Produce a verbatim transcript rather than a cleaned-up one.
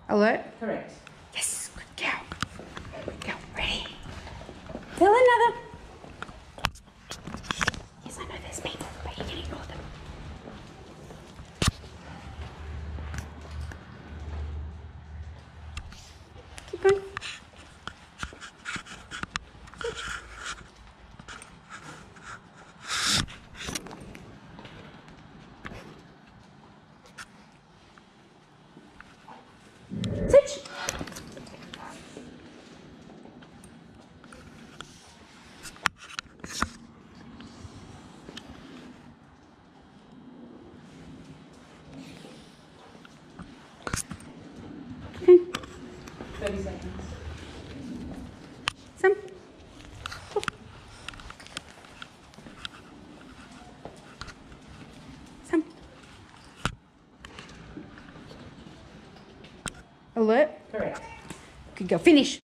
Alert? Correct. Yes, good girl. Good girl. Ready? Fill another. Yes, I know there's people, but you can ignore them. Keep going. Switch. Okay. thirty seconds. Some. Oh. Some. Alert. Correct. Good girl. Finish.